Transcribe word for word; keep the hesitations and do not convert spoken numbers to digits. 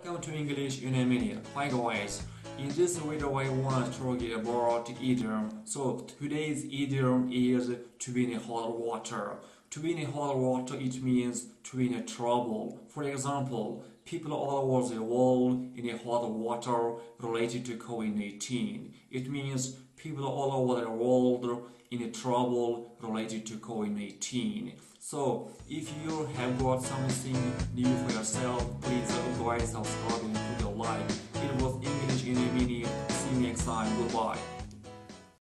Welcome to English in a minute. Hi guys, in this video I want to talk about idiom. So today's idiom is to be in hot water. To be in hot water, it means to be in trouble. For example, people all over the world in hot water related to COVID nineteen. It means people all over the world in trouble related to COVID nineteen. So, if you have got something new for yourself, please guys subscribe and put a like. It was English in a minute. See you next time. Goodbye.